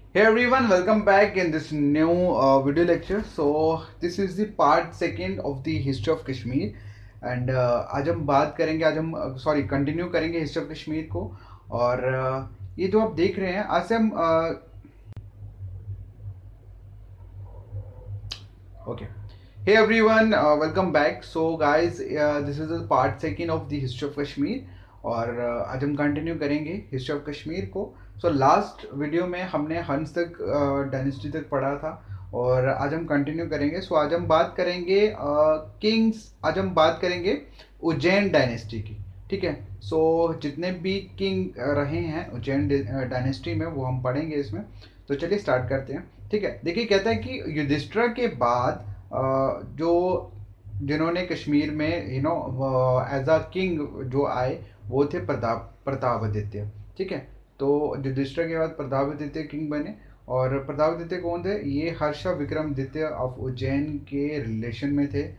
Hey everyone, welcome back in this new video lecture. So this is the part second of the history of Kashmir and आज हम बात करेंगे आज हम continue करेंगे history of Kashmir को। और ये जो आप देख रहे हैं आज से हम okay Hey everyone, welcome back. So guys, this is the part second of the history of Kashmir और आज हम कंटिन्यू करेंगे हिस्ट्री ऑफ कश्मीर को। सो लास्ट वीडियो में हमने हंस तक डायनेस्टी तक पढ़ा था और आज हम कंटिन्यू करेंगे। सो आज हम बात करेंगे किंग्स, आज हम बात करेंगे उज्जैन डायनेस्टी की। ठीक है। सो जितने भी किंग रहे हैं उज्जैन डायनेस्टी में वो हम पढ़ेंगे इसमें। तो चलिए स्टार्ट करते हैं। ठीक है। देखिए कहता है कि युधिष्ठिर के बाद जो जिन्होंने कश्मीर में एज अ किंग जो आए वो थे प्रतापादित्य। ठीक है। तो युधिष्ठिर के बाद प्रतापादित्य किंग बने और प्रतापादित्य कौन थे? ये हर्ष विक्रमादित्य ऑफ उज्जैन के रिलेशन में थे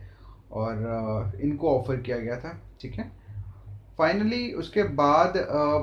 और इनको ऑफर किया गया था। ठीक है। फाइनली उसके बाद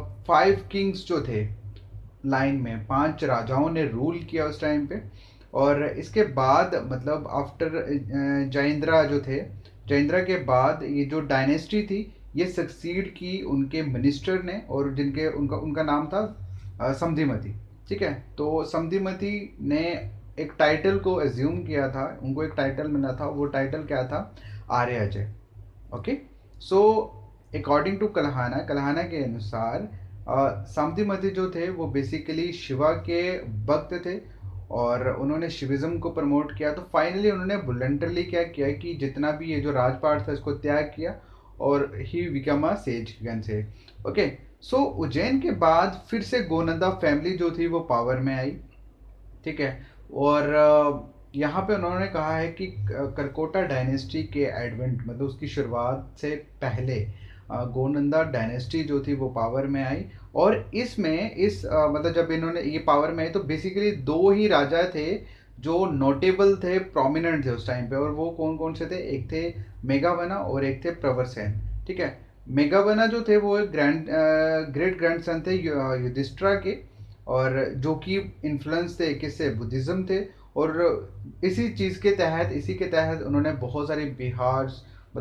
5 किंग्स जो थे लाइन में, 5 राजाओं ने रूल किया उस टाइम पे। और इसके बाद मतलब आफ्टर जयेंद्रा जो थे, जयेंद्रा के बाद ये जो डायनेस्टी थी ये सक्सीड की उनके मिनिस्टर ने और जिनके उनका उनका नाम था समधिमती। ठीक है। तो समधिमती ने एक टाइटल को एज्यूम किया था, उनको एक टाइटल मिला था। वो टाइटल क्या था? आर्य अजय। Okay. So according to Kalhana, Kalhana के अनुसार समधिमती जो थे वो बेसिकली शिवा के भक्त थे और उन्होंने शिविज्म को प्रमोट किया। तो फाइनली उन्होंने वॉलंटरली क्या किया कि जितना भी ये जो राजपाट था इसको त्याग किया और ही बिकम अ सेज गन से। ओके। सो उज्जैन के बाद फिर से गोनंदा फैमिली जो थी वो पावर में आई। ठीक है। और यहाँ पे उन्होंने कहा है कि करकोटा डायनेस्टी के एडवेंट मतलब उसकी शुरुआत से पहले गोनंदा डायनेस्टी जो थी वो पावर में आई। और इसमें मतलब जब इन्होंने ये पावर में आई तो बेसिकली 2 ही राजा थे जो नोटेबल थे, प्रोमिनेंट थे उस टाइम पे। और वो कौन कौन से थे? एक थे मेघावना और एक थे प्रवरसेन। ठीक है। मेघावना जो थे वो एक ग्रेट ग्रैंडसन थे युधिष्ठिर के और जो कि इन्फ्लुएंस थे किससे? बुद्धिज़्म थे। और इसी के तहत उन्होंने बहुत सारी बिहार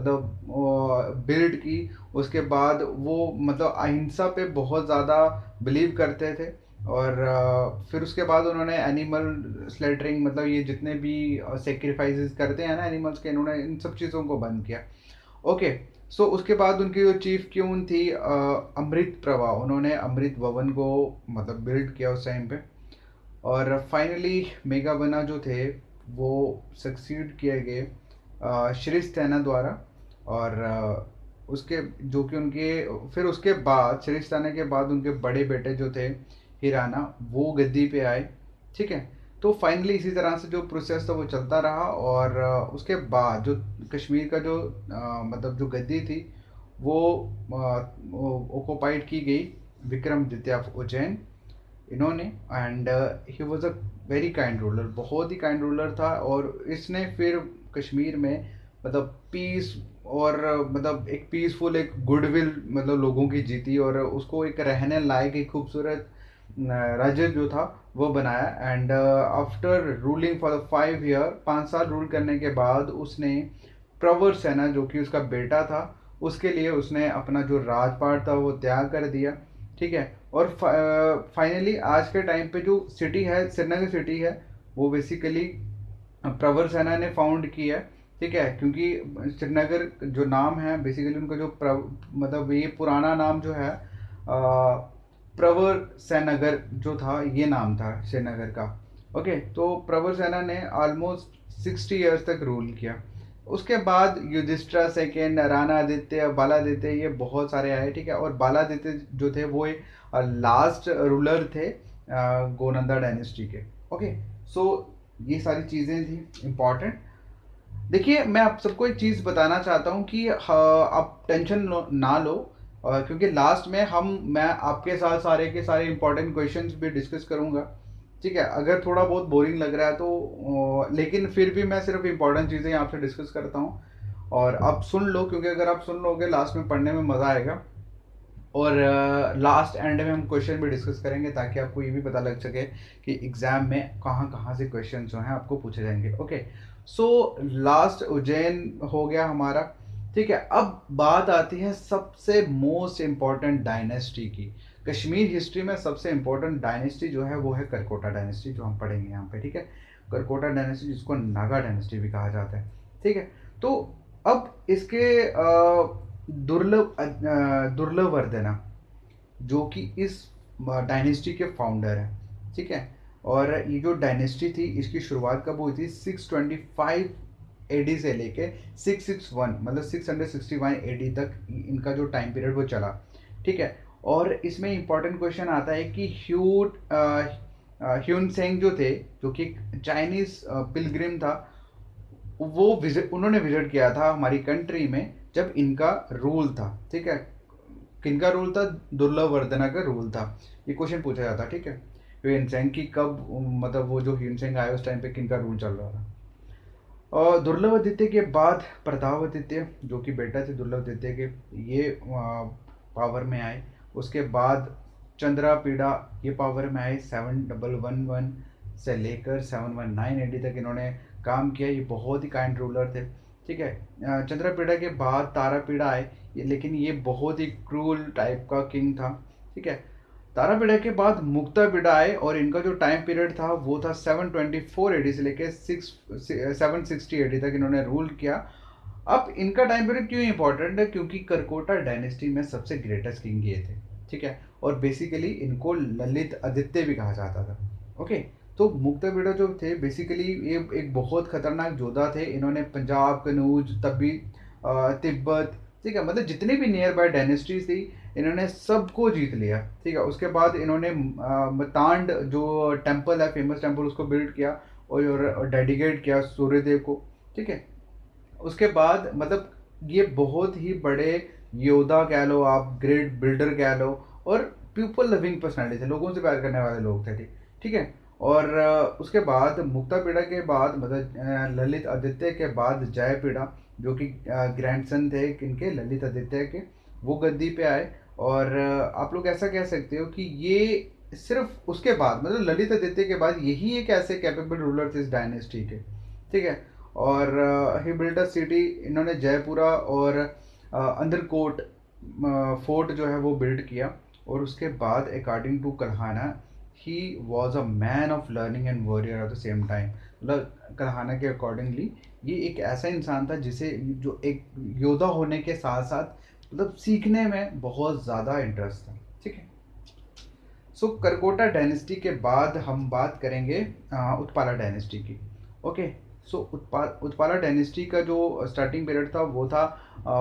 मतलब बिल्ड की। उसके बाद वो मतलब अहिंसा पे बहुत ज़्यादा बिलीव करते थे। और फिर उसके बाद उन्होंने एनिमल स्लेटरिंग मतलब ये जितने भी सेक्रीफाइसेस करते हैं ना एनिमल्स के, इन्होंने इन सब चीज़ों को बंद किया। ओके। सो उसके बाद उनकी जो चीफ क्यून थी अमृत प्रभा, उन्होंने अमृत भवन को मतलब बिल्ड किया उस टाइम पे। और फाइनली मेघावना जो थे वो सक्सीड किए गए श्री सेना द्वारा। और उसके जो कि उनके फिर उसके बाद श्री सेना के बाद उनके बड़े बेटे जो थे हिराना वो गद्दी पे आए। ठीक है। तो फाइनली इसी तरह से जो प्रोसेस था वो चलता रहा और उसके बाद जो कश्मीर का जो मतलब जो गद्दी थी वो ऑक्युपाइड की गई विक्रमादित्य ऑफ उज्जैन इन्होंने। And he was a very kind ruler, बहुत ही काइंड रूलर था। और इसने फिर कश्मीर में मतलब पीस और मतलब एक पीसफुल एक गुडविल मतलब लोगों की जीती और उसको एक रहने लायक एक खूबसूरत राज्य जो था वो बनाया। And after ruling for 5 year, 5 साल रूल करने के बाद उसने प्रवर सेना जो कि उसका बेटा था उसके लिए उसने अपना जो राजपाट था वो त्याग कर दिया। ठीक है। और फाइनली आज के टाइम पे जो सिटी है श्रीनगर सिटी है वो बेसिकली प्रवर सेना ने फाउंड की है। ठीक है। क्योंकि श्रीनगर जो नाम है बेसिकली उनका जो मतलब ये पुराना नाम जो है प्रवर सेनगर जो था ये नाम था श्रीनगर का। ओके। तो प्रवर सेना ने ऑलमोस्ट 60 ईयर्स तक रूल किया। उसके बाद युधिष्ठिर सेकेंड, राणादित्य, बालादित्य, ये बहुत सारे आए। ठीक है। और बालादित्य जो थे वो लास्ट रूलर थे गोनंदा डायनेस्टी के। ओके। सो ये सारी चीज़ें थी इम्पॉर्टेंट। देखिए मैं आप सबको एक चीज़ बताना चाहता हूँ कि आप टेंशन ना लो क्योंकि लास्ट में मैं आपके साथ सारे के सारे इंपॉर्टेंट क्वेश्चंस भी डिस्कस करूँगा। ठीक है। अगर थोड़ा बहुत बोरिंग लग रहा है तो लेकिन फिर भी मैं सिर्फ इंपॉर्टेंट चीज़ें आपसे डिस्कस करता हूँ और आप सुन लो क्योंकि अगर आप सुन लोगे लास्ट में पढ़ने में मज़ा आएगा। और लास्ट एंड में हम क्वेश्चन भी डिस्कस करेंगे ताकि आपको ये भी पता लग सके कि एग्जाम में कहाँ कहाँ से क्वेश्चन जो हैं आपको पूछे जाएंगे। ओके, सो लास्ट उज्जैन हो गया हमारा। ठीक है, अब बात आती है सबसे मोस्ट इम्पॉर्टेंट डायनेस्टी की। कश्मीर हिस्ट्री में सबसे इम्पोर्टेंट डायनेस्टी जो है वो है करकोटा डायनेस्टी, जो हम पढ़ेंगे यहाँ पे। ठीक है, करकोटा डायनेस्टी जिसको नागा डायनेस्टी भी कहा जाता है। ठीक है, तो अब इसके दुर्लभ वर्धना जो कि इस डायनेस्टी के फाउंडर हैं। ठीक है, और ये जो डायनेस्टी थी इसकी शुरुआत कब हुई थी? 625 एडी से लेके 661 मतलब 661 एडी तक इनका जो टाइम पीरियड वो चला। ठीक है, और इसमें इंपॉर्टेंट क्वेश्चन आता है कि ह्यून सेंग जो थे, जो कि चाइनीज पिलग्रिम था, वो विजिट उन्होंने विजिट किया था हमारी कंट्री में जब इनका रूल था। ठीक है, किनका रूल था? दुर्लभ वर्धना का रूल था। ये क्वेश्चन पूछा जाता। ठीक है, ह्यूनसेंग की कब, मतलब वो जो ह्यूनसेंग आए उस टाइम पे किनका रूल चल रहा था? और दुर्लभ आदित्य के बाद प्रताप आदित्य, जो कि बेटा थे दुर्लभ आदित्य के, ये पावर में आए। उसके बाद चंद्रापीड़ा ये पावर में आए। 7111 से लेकर 719 एडी तक इन्होंने काम किया। ये बहुत ही काइंड रूलर थे। ठीक है, चंद्रापीड़ा के बाद तारापीड़ा आए, लेकिन ये बहुत ही क्रूल टाइप का किंग था। ठीक है, तारापीड़ा के बाद मुक्तापीड़ा आए और इनका जो टाइम पीरियड था वो था 724 एडी से लेके 760 एडी तक इन्होंने रूल किया। अब इनका टाइम पीरियड क्यों इंपॉर्टेंट है? क्योंकि करकोटा डायनेस्टी में सबसे ग्रेटेस्ट किंग ये थे। ठीक है, और बेसिकली इनको ललित आदित्य भी कहा जाता था। ओके, तो मुक्तापीड़ा जो थे बेसिकली ये एक बहुत खतरनाक योद्धा थे। इन्होंने पंजाब, कनूज, तभी तिब्बत, ठीक है, मतलब जितने भी नियर बाय डायनेस्टीज थी इन्होंने सबको जीत लिया। ठीक है, उसके बाद इन्होंने मतांड जो टेम्पल है, फेमस टेम्पल, उसको बिल्ड किया और डेडिकेट किया सूर्यदेव को। ठीक है, उसके बाद मतलब ये बहुत ही बड़े योद्धा कह लो आप, ग्रेट बिल्डर कह लो, और पीपल लविंग पर्सनैलिटी थे, लोगों से प्यार करने वाले लोग थे। ठीक है, और उसके बाद मुक्तापीड़ा के बाद मतलब ललित आदित्य के बाद जयपीड़ा, जो कि ग्रैंडसन थे इनके ललित आदित्य के, वो गद्दी पे आए। और आप लोग ऐसा कह सकते हो कि ये सिर्फ उसके बाद मतलब ललित आदित्य के बाद यही एक ऐसे कैपेबल रूलर थे इस डायनेस्टी के। ठीक है, और ही बिल्ड अ सिटी, इन्होंने जयपुरा और अंदरकोट फोर्ट जो है वो बिल्ड किया। और उसके बाद according to Kalhana he was a man of learning and warrior at the same time. मतलब कल्हाना के अकॉर्डिंगली ये एक ऐसा इंसान था जिसे जो एक योद्धा होने के साथ साथ मतलब सीखने में बहुत ज़्यादा इंटरेस्ट था। ठीक है, सो करकोटा डायनेस्टी के बाद हम बात करेंगे उत्पाला डायनेस्टी की। ओके, सो उत्पाला डायनेस्टी का जो स्टार्टिंग पीरियड था वो था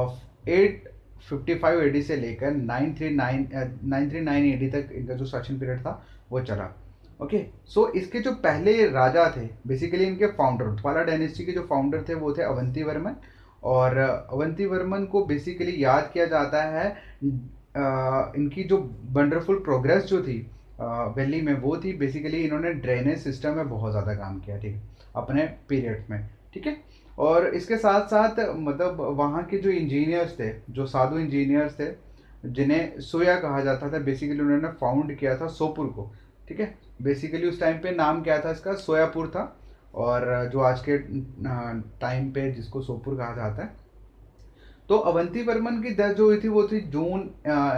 855 एडी से लेकर 939 एडी तक इनका जो शासन पीरियड था वो चला। ओके, सो इसके जो पहले राजा थे, बेसिकली इनके फाउंडर, उत्पाला डायनेस्टी के जो फाउंडर थे वो थे अवंती वर्मन। और अवंती वर्मन को बेसिकली याद किया जाता है इनकी जो वंडरफुल प्रोग्रेस जो थी दिल्ली में, वो थी बेसिकली इन्होंने ड्रेनेज सिस्टम में बहुत ज़्यादा काम किया। ठीक है, अपने पीरियड में। ठीक है, और इसके साथ साथ मतलब वहाँ के जो इंजीनियर्स थे, जो साधु इंजीनियर्स थे, जिन्हें सोया कहा जाता था, बेसिकली उन्होंने फाउंड किया था सोपुर को। ठीक है, बेसिकली उस टाइम पे नाम क्या था इसका? सोयापुर था। और जो आज के टाइम पे जिसको सोपुर कहा जाता है। तो अवंती वर्मन की डेथ जो हुई थी वो थी जून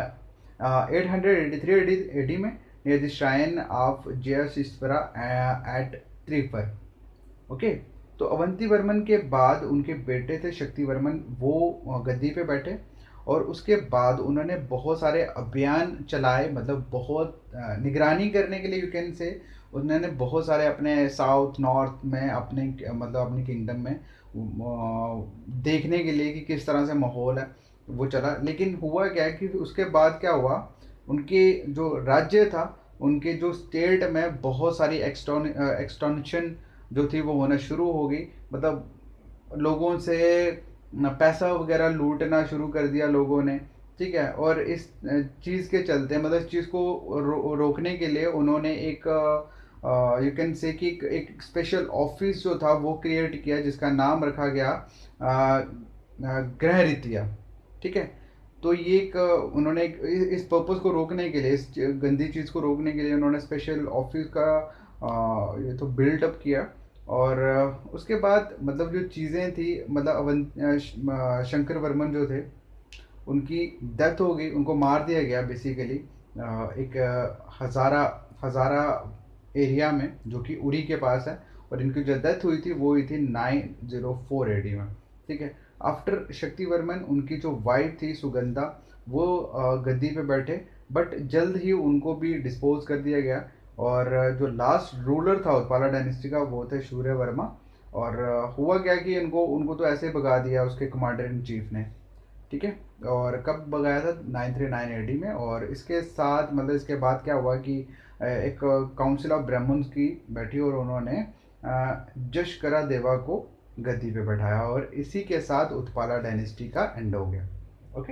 883 एडी में, near the shrine of Jayeshwara at Tripur. Okay, तो अवंती वर्मन के बाद उनके बेटे थे शक्ति वर्मन, वो गद्दी पे बैठे। और उसके बाद उन्होंने बहुत सारे अभियान चलाए, मतलब बहुत निगरानी करने के लिए, यू कैन से उन्होंने बहुत सारे अपने साउथ नॉर्थ में अपने मतलब अपनी किंगडम में देखने के लिए कि किस तरह से माहौल है वो चला। लेकिन हुआ क्या है कि उसके बाद क्या हुआ, उनके जो राज्य था, उनके जो स्टेट में बहुत सारी एक्सटॉन्शन जो थी वो होना शुरू हो गई। मतलब लोगों से पैसा वगैरह लूटना शुरू कर दिया लोगों ने। ठीक है, और इस चीज़ के चलते मतलब इस चीज़ को रोकने के लिए उन्होंने एक यू कैन से कि एक स्पेशल ऑफिस जो था वो क्रिएट किया, जिसका नाम रखा गया गृह रीतिया। ठीक है, तो ये एक उन्होंने इस पर्पस को रोकने के लिए, इस गंदी चीज़ को रोकने के लिए उन्होंने स्पेशल ऑफिस का ये तो बिल्डअप किया। और उसके बाद मतलब जो चीज़ें थी, मतलब शंकर वर्मन जो थे, उनकी डेथ हो गई, उनको मार दिया गया बेसिकली एक हज़ारा हज़ारा एरिया में, जो कि उरी के पास है। और इनकी जो डेथ हुई थी वो हुई थी 904 एडी में। ठीक है। आफ्टर शक्ति वर्मन उनकी जो वाइफ थी सुगंधा, वो गद्दी पे बैठे, बट जल्द ही उनको भी डिस्पोज कर दिया गया। और जो लास्ट रूलर था उत्पाला डायनेस्टी का वो थे सूर्य वर्मा। और हुआ क्या कि इनको उनको तो ऐसे भगा दिया उसके कमांडर इन चीफ ने। ठीक है। और कब भगाया था? 939 एडी में। और इसके साथ मतलब इसके बाद क्या हुआ कि एक काउंसिल ऑफ ब्राह्मण्स की बैठी और उन्होंने जशकरा देवा को गद्दी पे बैठाया, और इसी के साथ उत्पाला डायनेस्टी का एंड हो गया। ओके।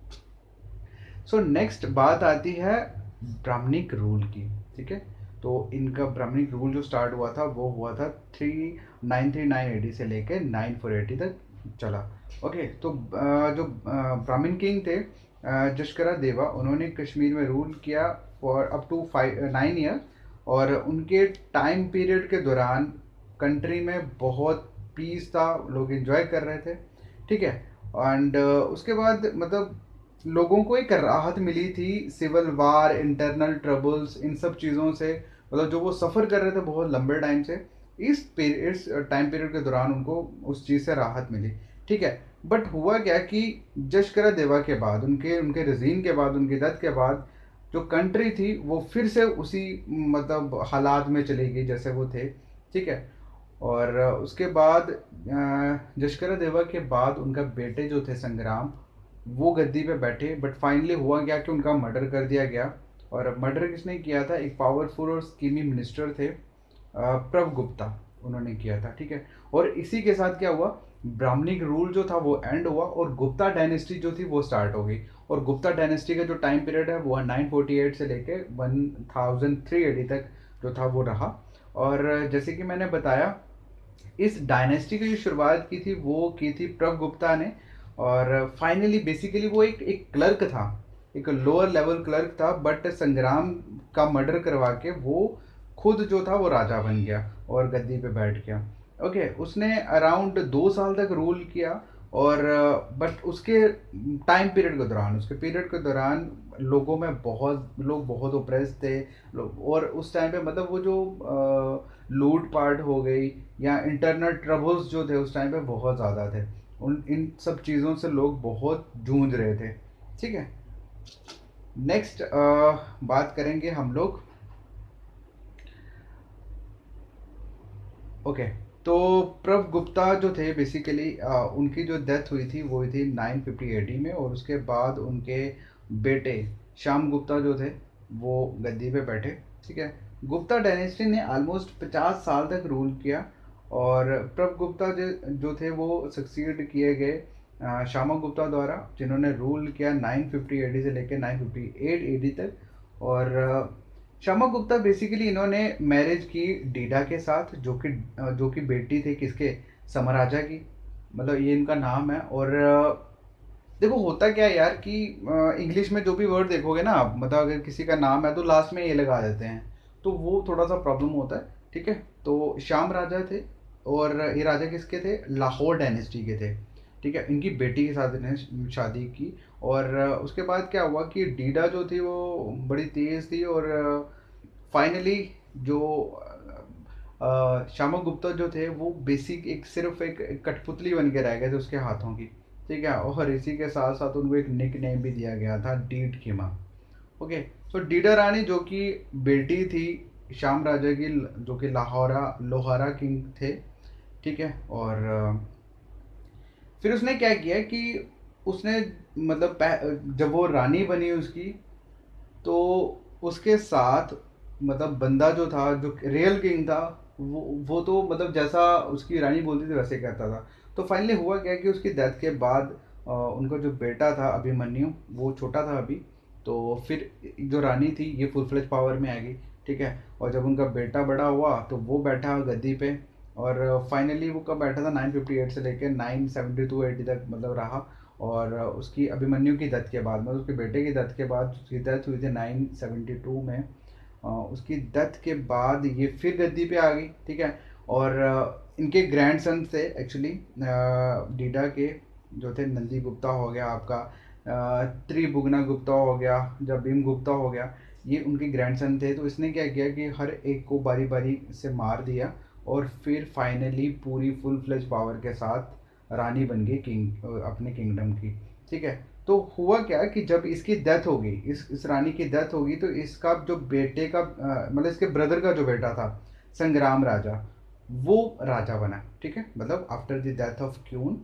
सो नेक्स्ट बात आती है ब्राह्मणिक रूल की। ठीक है। तो इनका ब्राह्मणिक रूल जो स्टार्ट हुआ था वो हुआ था 939 एडी से लेकर 9480 तक चला। ओके। तो जो ब्राह्मण किंग थे जशकरा देवा, उन्होंने कश्मीर में रूल किया फॉर अप टू 9 ईयर। और उनके टाइम पीरियड के दौरान कंट्री में बहुत पीस था, लोग एंजॉय कर रहे थे। ठीक है। एंड उसके बाद मतलब लोगों को एक राहत मिली थी सिविल वार, इंटरनल ट्रबल्स, इन सब चीज़ों से, मतलब जो वो सफ़र कर रहे थे बहुत लंबे टाइम से, इस टाइम पीरियड के दौरान उनको उस चीज़ से राहत मिली। ठीक है। बट हुआ क्या कि जशकरा देवा के बाद, उनके उनके रजीम के बाद, उनकी डेथ के बाद, जो कंट्री थी वो फिर से उसी मतलब हालात में चली गई जैसे वो थे। ठीक है। और उसके बाद जशकरा देवा के बाद उनका बेटे जो थे संग्राम, वो गद्दी पे बैठे। बट फाइनली हुआ क्या कि उनका मर्डर कर दिया गया। और मर्डर किसने किया था? एक पावरफुल और स्कीमी मिनिस्टर थे, प्रभ गुप्ता, उन्होंने किया था। ठीक है। और इसी के साथ क्या हुआ, ब्राह्मणिक रूल जो था वो एंड हुआ और गुप्ता डायनेस्टी जो थी वो स्टार्ट हो गई। और गुप्ता डायनेस्टी का जो टाइम पीरियड है वो 948 से लेके 1003 एडी तक जो था वो रहा। और जैसे कि मैंने बताया, इस डायनेस्टी की जो शुरुआत की थी वो की थी प्रभ गुप्ता ने। और फाइनली बेसिकली वो एक क्लर्क था, एक लोअर लेवल क्लर्क था, बट संग्राम का मर्डर करवा के वो खुद जो था वो राजा बन गया और गद्दी पे बैठ गया। ओके। उसने अराउंड 2 साल तक रूल किया। और बट उसके टाइम पीरियड के दौरान, उसके पीरियड के दौरान लोग बहुत ओप्रेस थे। और उस टाइम पे मतलब वो जो लूट पाट हो गई या इंटरनल ट्रबल्स जो थे उस टाइम पे बहुत ज़्यादा थे। उन इन सब चीज़ों से लोग बहुत जूझ रहे थे। ठीक है। नेक्स्ट बात करेंगे हम लोग। ओके। तो प्रभ गुप्ता जो थे बेसिकली उनकी जो डेथ हुई थी वो हुई थी 950 एडी में। और उसके बाद उनके बेटे श्याम गुप्ता जो थे वो गद्दी पे बैठे। ठीक है। गुप्ता डायनेस्टी ने ऑलमोस्ट 50 साल तक रूल किया। और प्रभ गुप्ता जो थे वो सक्सीड किए गए श्यामा गुप्ता द्वारा, जिन्होंने रूल किया 950 एडी से लेकर 958 एडी तक। और शमा गुप्ता बेसिकली इन्होंने मैरिज की डीडा के साथ, जो कि बेटी थी किसके? समराजा की। मतलब ये इनका नाम है। और देखो होता क्या है यार कि इंग्लिश में जो भी वर्ड देखोगे ना आप, मतलब अगर किसी का नाम है तो लास्ट में ये लगा देते हैं, तो वो थोड़ा सा प्रॉब्लम होता है। ठीक है। तो श्याम राजा थे। और ये राजा किसके थे? लाहौर डायनेस्टी के थे। ठीक है। इनकी बेटी के साथ इन्हें शादी की। और उसके बाद क्या हुआ कि डीडा जो थी वो बड़ी तेज़ थी। और फाइनली जो श्यामा गुप्ता जो थे वो बेसिक एक सिर्फ एक कठपुतली बन के रह गए थे उसके हाथों की। ठीक है। और इसी के साथ साथ उनको एक निक नेम भी दिया गया था, डीड खिमा। ओके। तो डीडा रानी जो कि बेटी थी श्याम राजा की, जो कि लोहारा किंग थे। ठीक है। और फिर उसने क्या किया कि उसने मतलब जब वो रानी बनी उसकी, तो उसके साथ मतलब बंदा जो था, जो रियल किंग था, वो तो मतलब जैसा उसकी रानी बोलती थी वैसे कहता था। तो फाइनली हुआ क्या कि उसकी डेथ के बाद उनका जो बेटा था अभिमन्यु, वो छोटा था अभी, तो फिर जो रानी थी ये फुल फ्लेज पावर में आ गई। ठीक है। और जब उनका बेटा बड़ा हुआ तो वो बैठा गद्दी पे। और फाइनली वो कब बैठा था? 958 से लेकर 972 80 तक मतलब रहा। और उसकी अभिमन्यु की डेथ के बाद, मतलब उसके बेटे की डेथ के बाद, उसकी डेथ हुई थी 972 में। उसकी डेथ के बाद ये फिर गद्दी पे आ गई, ठीक है। और इनके ग्रैंडसन थे एक्चुअली, डीडा के जो थे, नंदी गुप्ता हो गया आपका, त्रिभुवना गुप्ता हो गया, जब भीम गुप्ता हो गया, ये उनके ग्रैंडसन थे। तो इसने क्या किया कि हर एक को बारी बारी से मार दिया और फिर फाइनली पूरी फुल फ्लेज पावर के साथ रानी बन गई किंग, अपने किंगडम की, ठीक है। तो हुआ क्या कि जब इसकी डेथ हो गई, इस रानी की डेथ हो गई, तो इसका जो बेटे का मतलब इसके ब्रदर का जो बेटा था, संग्राम राजा, वो राजा बना, ठीक है। मतलब after the death of queen,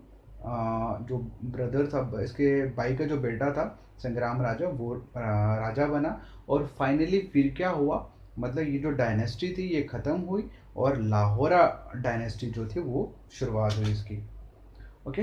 जो ब्रदर था, इसके भाई का जो बेटा था संग्राम राजा, वो राजा बना। और फाइनली फिर क्या हुआ, मतलब ये जो डायनेस्टी थी ये ख़त्म हुई और लाहौरा डायनेस्टी जो थी वो शुरुआत हुई इसकी। ओके,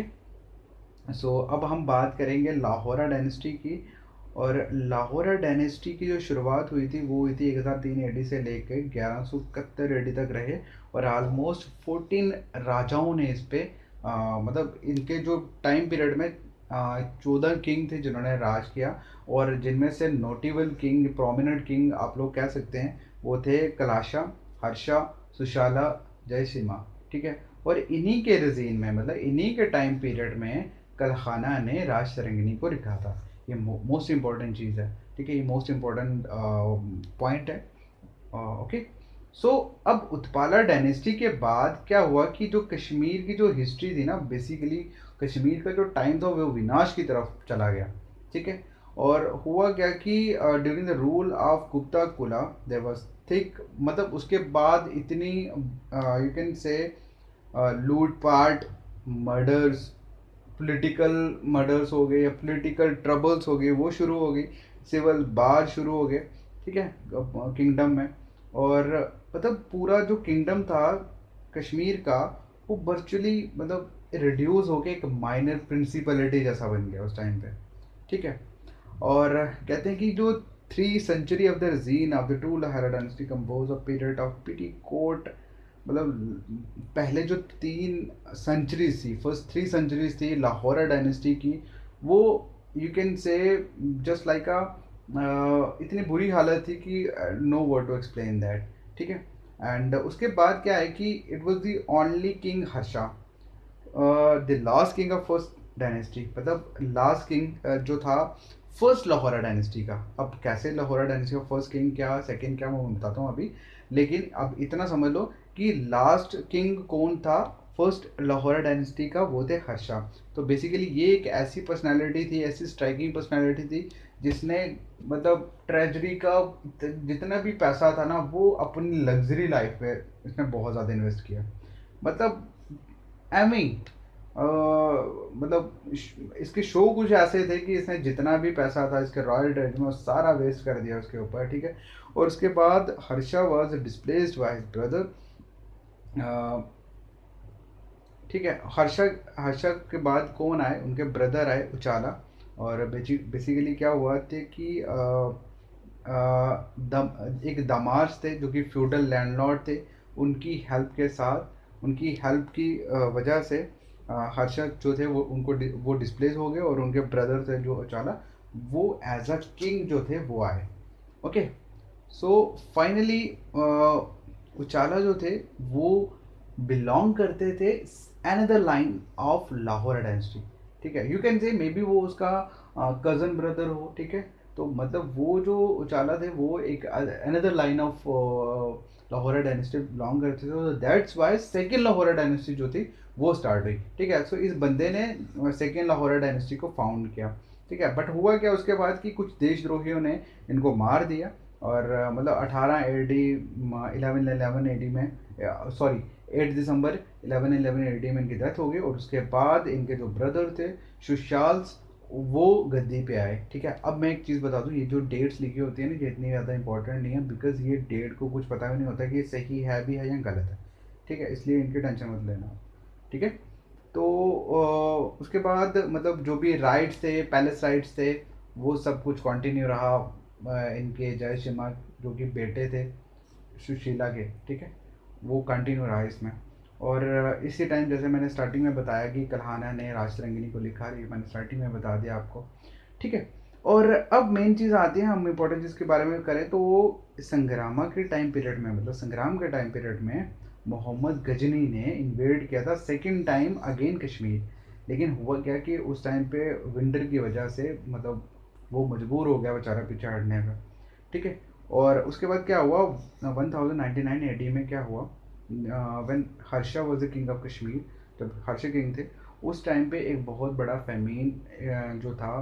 सो अब हम बात करेंगे लाहौरा डायनेस्टी की। और लाहौरा डायनेस्टी की जो शुरुआत हुई थी वो हुई थी 1003 एडी से लेकर 1171 एडी तक रहे। और ऑलमोस्ट 14 राजाओं ने इस पे मतलब इनके जो टाइम पीरियड में 14 किंग थे जिन्होंने राज किया। और जिनमें से नोटेबल किंग, प्रोमिनेंट किंग आप लोग कह सकते हैं, वो थे कलाशा, हर्षा, सुशाला, जयसिम्हा, ठीक है। और इन्हीं के रजीन में, मतलब इन्हीं के टाइम पीरियड में कलखाना ने राज तरंगिनी को लिखा था। ये मोस्ट इम्पॉर्टेंट चीज़ है, ठीक है, ये मोस्ट इम्पॉर्टेंट पॉइंट है। ओके, सो अब उत्पाला डायनेस्टी के बाद क्या हुआ कि जो कश्मीर की जो हिस्ट्री थी ना, बेसिकली कश्मीर का जो टाइम था वो विनाश की तरफ चला गया, ठीक है। और हुआ क्या कि during the rule of Gupta कुला देयर वाज थिक, मतलब उसके बाद इतनी यू कैन से लूटपाट, मर्डर्स, पॉलिटिकल मर्डर्स हो गए या पॉलिटिकल ट्रबल्स हो गए, वो शुरू हो गई, सिविल बार शुरू हो गए, ठीक है, किंगडम में। और मतलब पूरा जो किंगडम था कश्मीर का, वो वर्चुअली मतलब रिड्यूस होके एक माइनर प्रिंसिपलिटी जैसा बन गया उस टाइम पे, ठीक है। और कहते हैं कि जो 3 century of the reign of the two Lohara dynasty compose a period of petty court, मतलब पहले जो 3 centuries थी, फर्स्ट 3 centuries थी लाहौरा डायनेस्टी की, वो you can say just like a इतनी बुरी हालत थी कि no word to explain that, ठीक है। एंड उसके बाद क्या है कि it was the only king Harsha, the last king of first dynasty, मतलब लास्ट किंग जो था फर्स्ट लाहौरा डायनेस्टी का। अब कैसे लाहौरा डायनेस्टी का फर्स्ट किंग क्या, सेकंड क्या, मैं बताता हूँ अभी। लेकिन अब इतना समझ लो कि लास्ट किंग कौन था फर्स्ट लाहौरा डायनेस्टी का, वो थे हर्षा। तो बेसिकली ये एक ऐसी पर्सनालिटी थी, ऐसी स्ट्राइकिंग पर्सनालिटी थी, जिसने मतलब ट्रेजरी का जितना भी पैसा था ना, वो अपनी लग्जरी लाइफ पे इसने बहुत ज़्यादा इन्वेस्ट किया। मतलब एमी मतलब इसके शो कुछ ऐसे थे कि इसने जितना भी पैसा था इसके रॉयल ट्रेज में, सारा वेस्ट कर दिया उसके ऊपर, ठीक है। और उसके बाद Harsha was displaced by his brother, ठीक है। हर्षा हर्षा के बाद कौन आए, उनके ब्रदर आए, उचाला। और बेसिकली क्या हुआ थे कि एक दामार्स थे जो कि फ्यूडल लैंडलॉर्ड थे, उनकी हेल्प के साथ, उनकी हेल्प की वजह से हर्षा जो थे वो डिस्प्लेस हो गए। और उनके ब्रदर थे जो उचाला, वो एज अ किंग जो थे वो आए। ओके, सो फाइनली उचाला जो थे वो बिलोंग करते थे another line of Lohara dynasty, ठीक है। यू कैन से मे बी वो उसका कज़न ब्रदर हो, ठीक है। तो मतलब वो जो उचाला थे वो एक another line of Lohara dynasty belong करते थे, तो that's why second Lohara dynasty जो थी वो स्टार्ट हुई, ठीक है। सो इस बंदे ने सेकेंड लाहौर डायनेस्टी को फाउंड किया, ठीक है। बट हुआ क्या उसके बाद कि कुछ देशद्रोहियों ने इनको मार दिया। और मतलब 18 एडी 1111 एडी में, सॉरी 8 दिसंबर 1111 एडी में इनकी डेथ हो गई। और उसके बाद इनके जो ब्रदर थे सुशाल्स, वो गद्दी पे आए, ठीक है। अब मैं एक चीज़ बता दूं, ये जो डेट्स लिखी होती है ना, ये इतनी ज़्यादा इंपॉर्टेंट नहीं है, बिकॉज ये डेट को कुछ पता भी नहीं होता कि ये सही है भी है या गलत है, ठीक है। इसलिए इनकी टेंशन मत लेना, ठीक है। तो उसके बाद मतलब जो भी राइट्स थे, पैलेस राइट्स थे, वो सब कुछ कंटिन्यू रहा। इनके जय सिम्हा जो कि बेटे थे सुशीला के, ठीक है, वो कंटिन्यू रहा इसमें। और इसी टाइम जैसे मैंने स्टार्टिंग में बताया कि कल्हाना ने राजतरंगिणी को लिखा, ये मैंने स्टार्टिंग में बता दिया आपको, ठीक है। और अब मेन चीज़ आती है, हम इम्पोर्टेंट चीज़ के बारे में करें तो संग्रामा के टाइम पीरियड में, मतलब संग्राम के टाइम पीरियड में मोहम्मद गजनी ने इन्वेड किया था सेकेंड टाइम अगेन कश्मीर। लेकिन हुआ क्या कि उस टाइम पे विंटर की वजह से मतलब वो मजबूर हो गया बेचारा पीछे हटने का, ठीक है। और उसके बाद क्या हुआ, 1099 एडी में क्या हुआ, when Harsha was the king of Kashmir, जब हर्षा किंग थे उस टाइम पे एक बहुत बड़ा फेमीन जो था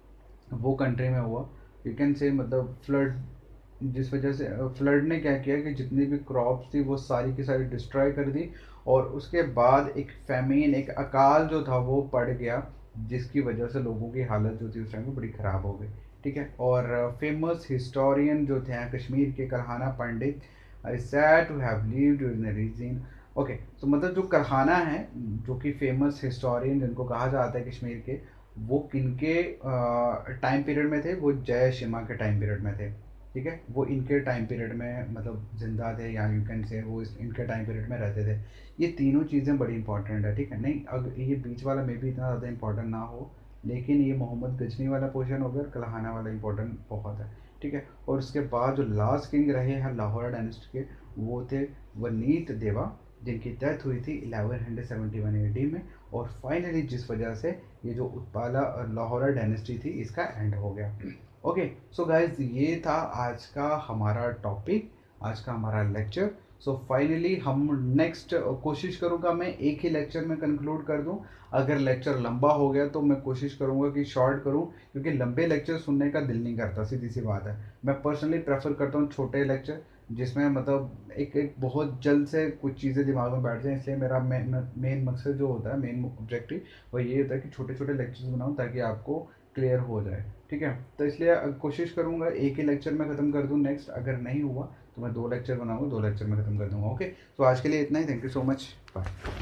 वो कंट्री में हुआ, यू कैन से मतलब फ्लड। जिस वजह से फ्लड ने क्या किया कि जितनी भी क्रॉप्स थी वो सारी की सारी डिस्ट्रॉय कर दी, और उसके बाद एक फेमीन, एक अकाल जो था वो पड़ गया, जिसकी वजह से लोगों की हालत जो थी उस टाइम में बड़ी ख़राब हो गई, ठीक है। और फेमस हिस्टोरियन जो थे कश्मीर के, Kalhana Pandit, I said to have lived in region. Okay, तो मतलब जो करहाना है, जो कि फेमस हिस्टोरियन जिनको कहा जाता है कश्मीर के, वो किनके टाइम पीरियड में थे, वो जय शिमा के टाइम पीरियड में थे, ठीक है। वो इनके टाइम पीरियड में मतलब जिंदा थे, या यू कैन से वो इनके टाइम पीरियड में रहते थे। ये तीनों चीज़ें बड़ी इंपॉर्टेंट है, ठीक है। नहीं, अगर ये बीच वाला मे भी इतना ज़्यादा इंपॉर्टेंट ना हो, लेकिन ये मोहम्मद गजनी वाला पोर्शन हो गया और कलहाना वाला इंपॉर्टेंट बहुत है, ठीक है। और उसके बाद जो लास्ट किंग रहे हैं लाहौर डायनेस्टी के, वो थे वनीत देवा, जिनकी डेथ हुई थी 1171 एडी में। और फाइनली जिस वजह से ये जो उत्पाला लाहौर डायनेस्टी थी इसका एंड हो गया। ओके, सो गाइज ये था आज का हमारा टॉपिक, आज का हमारा लेक्चर। सो फाइनली हम नेक्स्ट कोशिश करूँगा मैं एक ही लेक्चर में कंक्लूड कर दूँ। अगर लेक्चर लंबा हो गया तो मैं कोशिश करूँगा कि शॉर्ट करूँ, क्योंकि लंबे लेक्चर सुनने का दिल नहीं करता, सीधी सी बात है। मैं पर्सनली प्रेफर करता हूँ छोटे लेक्चर, जिसमें मतलब एक एक बहुत जल्द से कुछ चीज़ें दिमाग में बैठ जाए। इसलिए मेरा मेन मकसद जो होता है, मेन ऑब्जेक्टिव वो ये होता है कि छोटे छोटे लेक्चर्स बनाऊँ ताकि आपको क्लियर हो जाए, ठीक है। तो इसलिए कोशिश करूँगा एक ही लेक्चर में ख़त्म कर दूँ। नेक्स्ट अगर नहीं हुआ तो मैं 2 लेक्चर बनाऊँगा, 2 लेक्चर में ख़त्म कर दूँगा। ओके, तो आज के लिए इतना ही। Thank you so much, bye.